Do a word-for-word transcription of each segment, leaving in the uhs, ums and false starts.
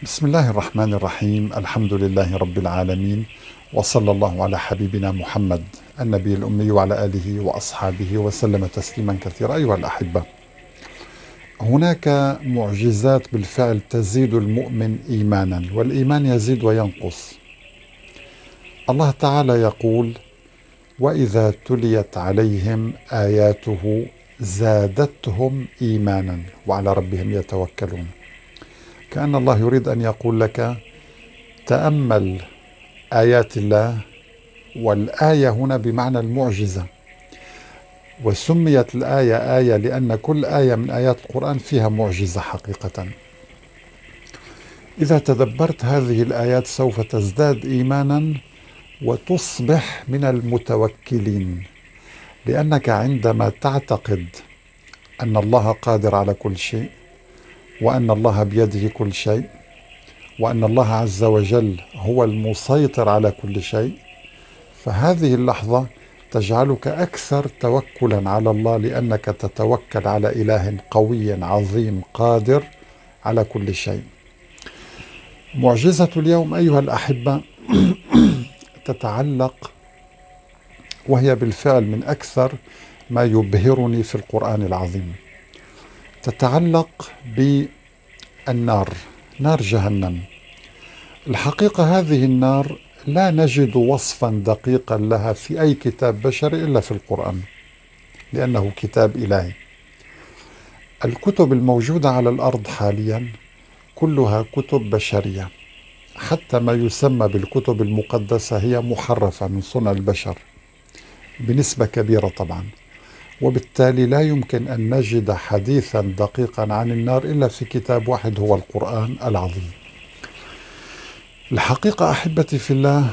بسم الله الرحمن الرحيم. الحمد لله رب العالمين، وصلى الله على حبيبنا محمد النبي الأمي وعلى آله وأصحابه وسلم تسليما كثيرا. أيها الأحبة، هناك معجزات بالفعل تزيد المؤمن إيمانا، والإيمان يزيد وينقص. الله تعالى يقول: وإذا تليت عليهم آياته زادتهم إيمانا وعلى ربهم يتوكلون. كأن الله يريد أن يقول لك: تأمل آيات الله، والآية هنا بمعنى المعجزة، وسميت الآية آية لأن كل آية من آيات القرآن فيها معجزة حقيقة. إذا تدبرت هذه الآيات سوف تزداد إيمانا وتصبح من المتوكلين، لأنك عندما تعتقد أن الله قادر على كل شيء، وأن الله بيده كل شيء، وأن الله عز وجل هو المسيطر على كل شيء، فهذه اللحظة تجعلك أكثر توكلا على الله، لأنك تتوكل على إله قوي عظيم قادر على كل شيء. معجزة اليوم أيها الأحبة تتعلق، وهي بالفعل من أكثر ما يبهرني في القرآن العظيم، تتعلق بالنار، نار جهنم. الحقيقة هذه النار لا نجد وصفا دقيقا لها في أي كتاب بشري إلا في القرآن، لأنه كتاب إلهي. الكتب الموجودة على الأرض حاليا كلها كتب بشرية، حتى ما يسمى بالكتب المقدسة هي محرفة من صنع البشر بنسبة كبيرة طبعا، وبالتالي لا يمكن أن نجد حديثا دقيقا عن النار إلا في كتاب واحد هو القرآن العظيم. الحقيقة أحبتي في الله،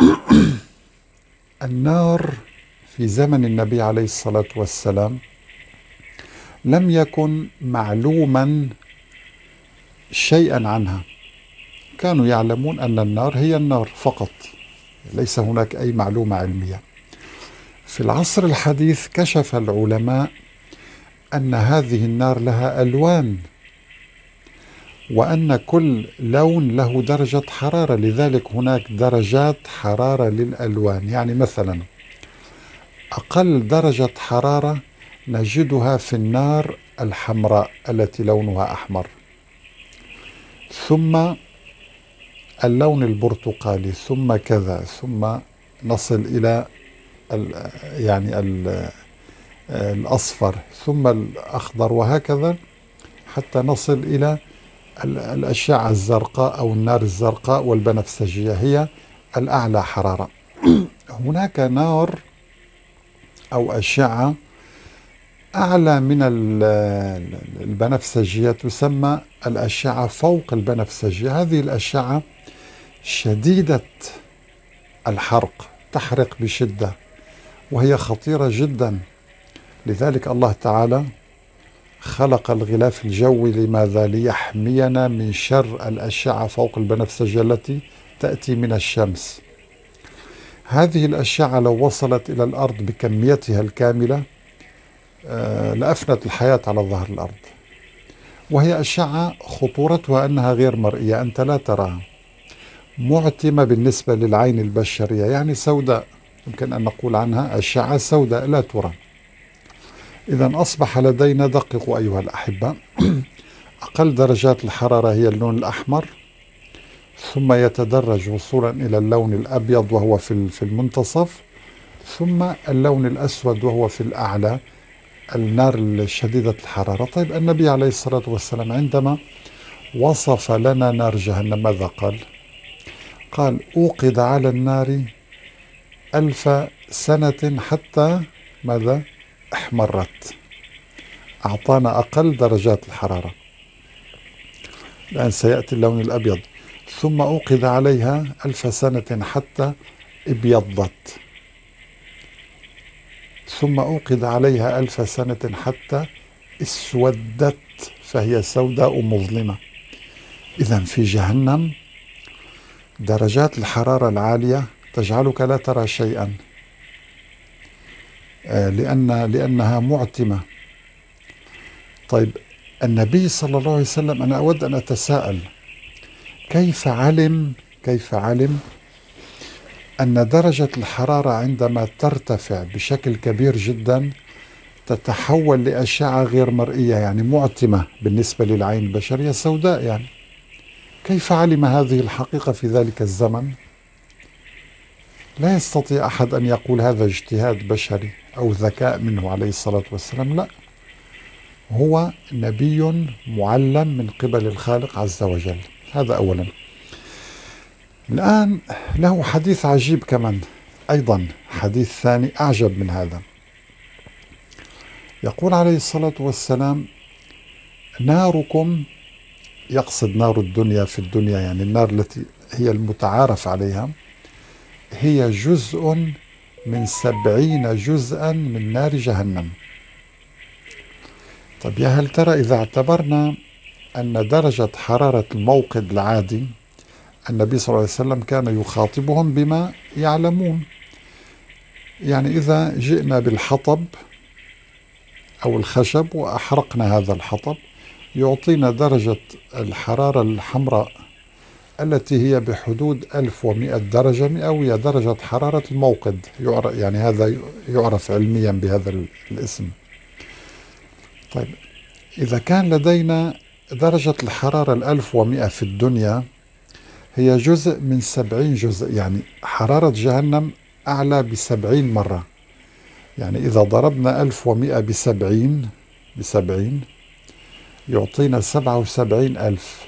النار في زمن النبي عليه الصلاة والسلام لم يكن معلوما شيئا عنها، كانوا يعلمون أن النار هي النار فقط، ليس هناك أي معلومة علمية. في العصر الحديث كشف العلماء أن هذه النار لها ألوان، وأن كل لون له درجة حرارة، لذلك هناك درجات حرارة للألوان. يعني مثلا أقل درجة حرارة نجدها في النار الحمراء التي لونها أحمر، ثم اللون البرتقالي، ثم كذا، ثم نصل إلى ال يعني ال الأصفر، ثم الأخضر، وهكذا حتى نصل إلى الأشعة الزرقاء أو النار الزرقاء والبنفسجية، هي الأعلى حرارة. هناك نار أو أشعة أعلى من البنفسجية تسمى الأشعة فوق البنفسجية. هذه الأشعة شديدة الحرق، تحرق بشدة، وهي خطيرة جدا. لذلك الله تعالى خلق الغلاف الجوي لماذا؟ ليحمينا من شر الأشعة فوق البنفسجية التي تأتي من الشمس. هذه الأشعة لو وصلت إلى الأرض بكميتها الكاملة آه لأفنت الحياة على ظهر الأرض. وهي أشعة خطورتها أنها غير مرئية، أنت لا تراها، معتمة بالنسبة للعين البشرية، يعني سوداء، يمكن أن نقول عنها أشعة سوداء لا ترى. إذا أصبح لدينا، دققوا أيها الأحبة، أقل درجات الحرارة هي اللون الأحمر، ثم يتدرج وصولا إلى اللون الأبيض وهو في المنتصف، ثم اللون الأسود وهو في الأعلى، النار الشديدة الحرارة. طيب النبي عليه الصلاة والسلام عندما وصف لنا نار جهنم ماذا قال؟ قال: أوقد على النار ألف سنة حتى ماذا؟ احمرت. أعطانا أقل درجات الحرارة. الآن سيأتي اللون الأبيض، ثم أوقد عليها ألف سنة حتى ابيضت، ثم أوقد عليها ألف سنة حتى اسودت، فهي سوداء مظلمة. إذن في جهنم درجات الحرارة العالية تجعلك لا ترى شيئا، لأن لأنها معتمة. طيب النبي صلى الله عليه وسلم، أنا أود أن أتساءل، كيف علم كيف علم أن درجة الحرارة عندما ترتفع بشكل كبير جدا تتحول لأشعة غير مرئية، يعني معتمة بالنسبة للعين البشرية، سوداء يعني. كيف علم هذه الحقيقة في ذلك الزمن؟ لا يستطيع أحد أن يقول هذا اجتهاد بشري أو ذكاء منه عليه الصلاة والسلام، لا، هو نبي معلم من قبل الخالق عز وجل. هذا أولا. الآن له حديث عجيب كمان، أيضا حديث ثاني أعجب من هذا. يقول عليه الصلاة والسلام: ناركم، يقصد نار الدنيا في الدنيا، يعني النار التي هي المتعارف عليها، هي جزء من سبعين جزءا من نار جهنم. طب يا هل ترى إذا اعتبرنا أن درجة حرارة الموقد العادي، النبي صلى الله عليه وسلم كان يخاطبهم بما يعلمون، يعني إذا جئنا بالحطب أو الخشب وأحرقنا هذا الحطب يعطينا درجة الحرارة الحمراء التي هي بحدود ألف ومئة درجة مئوية، درجة حرارة الموقد، يعني هذا يعرف علميا بهذا الاسم. طيب إذا كان لدينا درجة الحرارة الألف ومئة في الدنيا هي جزء من سبعين جزء، يعني حرارة جهنم أعلى بسبعين مرة، يعني إذا ضربنا ألف ومئة بسبعين بسبعين يعطينا سبعة وسبعين ألف.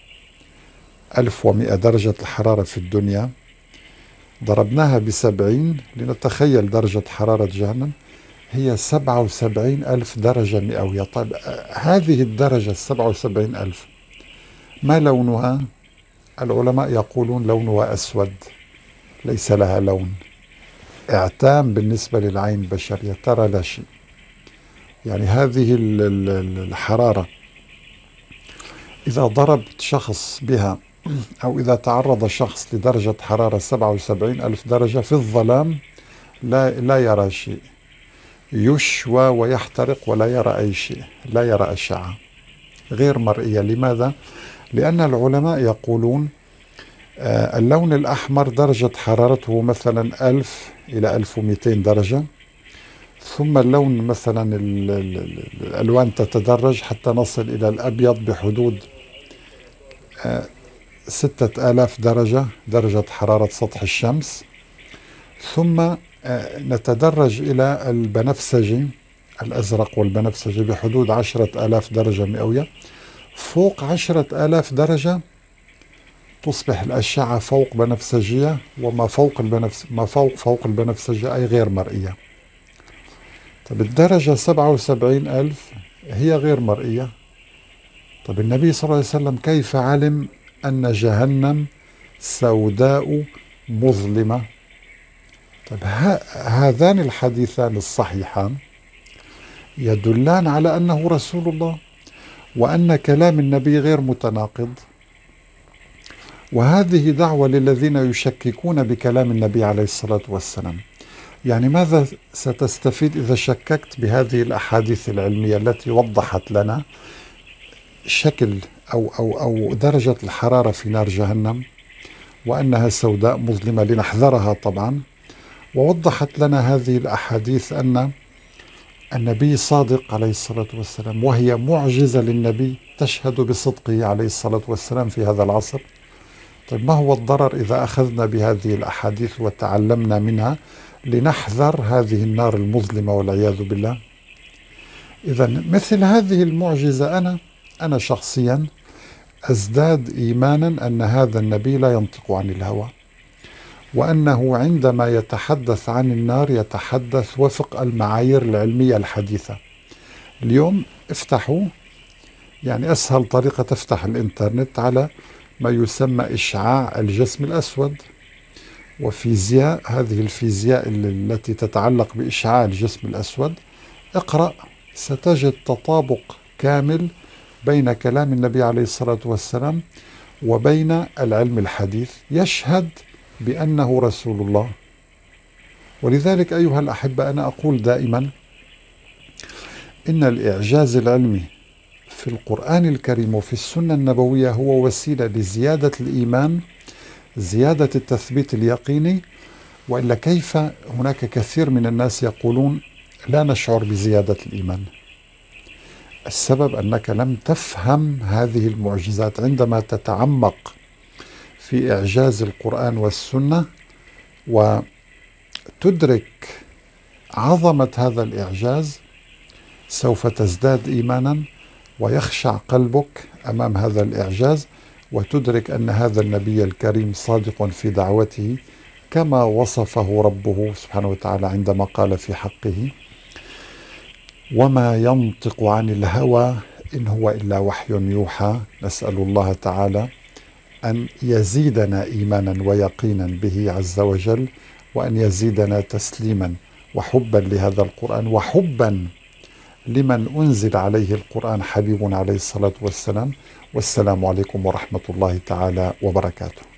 ألف ومئة درجة الحرارة في الدنيا ضربناها بسبعين لنتخيل درجة حرارة جهنم، هي سبعة وسبعين ألف درجة مئوية. طيب هذه الدرجة السبعة وسبعين ألف ما لونها؟ العلماء يقولون لونها أسود، ليس لها لون، اعتام بالنسبة للعين البشرية، ترى لا شيء. يعني هذه الحرارة إذا ضربت شخص بها أو إذا تعرض شخص لدرجة حرارة سبعة وسبعين ألف درجة في الظلام لا, لا يرى شيء، يشوى ويحترق ولا يرى أي شيء، لا يرى أشعة غير مرئية. لماذا؟ لأن العلماء يقولون آه اللون الأحمر درجة حرارته مثلا ألف إلى ألف ومئتين درجة، ثم اللون مثلا الألوان تتدرج حتى نصل إلى الأبيض بحدود آه ستة آلاف درجة، درجة حرارة سطح الشمس، ثم آه نتدرج إلى البنفسجي الأزرق والبنفسجي بحدود عشرة آلاف درجة مئوية. فوق عشرة آلاف درجة تصبح الأشعة فوق بنفسجية، وما فوق البنفس ما فوق فوق البنفسجية أي غير مرئية. طب الدرجة سبعة وسبعين ألف هي غير مرئية. طب النبي صلى الله عليه وسلم كيف علم أن جهنم سوداء مظلمة؟ طب هذان الحديثان الصحيحان يدلان على أنه رسول الله، وأن كلام النبي غير متناقض. وهذه دعوة للذين يشككون بكلام النبي عليه الصلاة والسلام. يعني ماذا ستستفيد إذا شككت بهذه الأحاديث العلمية التي وضحت لنا شكل أو, أو, أو درجة الحرارة في نار جهنم، وأنها سوداء مظلمة لنحذرها طبعا، ووضحت لنا هذه الأحاديث أن النبي صادق عليه الصلاة والسلام، وهي معجزة للنبي تشهد بصدقه عليه الصلاة والسلام في هذا العصر. طيب ما هو الضرر إذا أخذنا بهذه الأحاديث وتعلمنا منها لنحذر هذه النار المظلمة والعياذ بالله؟ إذا مثل هذه المعجزة أنا أنا شخصيا أزداد إيمانا أن هذا النبي لا ينطق عن الهوى، وأنه عندما يتحدث عن النار يتحدث وفق المعايير العلمية الحديثة. اليوم افتحوا، يعني أسهل طريقة تفتح الإنترنت على ما يسمى إشعاع الجسم الأسود وفيزياء، هذه الفيزياء التي تتعلق بإشعاع الجسم الأسود، اقرأ ستجد تطابق كامل بين كلام النبي عليه الصلاة والسلام وبين العلم الحديث يشهد بأنه رسول الله. ولذلك أيها الأحبة أنا أقول دائما إن الإعجاز العلمي في القرآن الكريم وفي السنة النبوية هو وسيلة لزيادة الإيمان، زيادة التثبيت اليقيني. وإلا كيف هناك كثير من الناس يقولون لا نشعر بزيادة الإيمان؟ السبب أنك لم تفهم هذه المعجزات. عندما تتعمق في إعجاز القرآن والسنة وتدرك عظمة هذا الإعجاز سوف تزداد إيمانا ويخشع قلبك أمام هذا الإعجاز، وتدرك أن هذا النبي الكريم صادق في دعوته كما وصفه ربه سبحانه وتعالى عندما قال في حقه: وما ينطق عن الهوى إن هو إلا وحي يوحى. نسأل الله تعالى أن يزيدنا إيمانا ويقينا به عز وجل، وأن يزيدنا تسليما وحبا لهذا القرآن، وحبا لمن أنزل عليه القرآن حبيبنا عليه الصلاة والسلام. والسلام عليكم ورحمة الله تعالى وبركاته.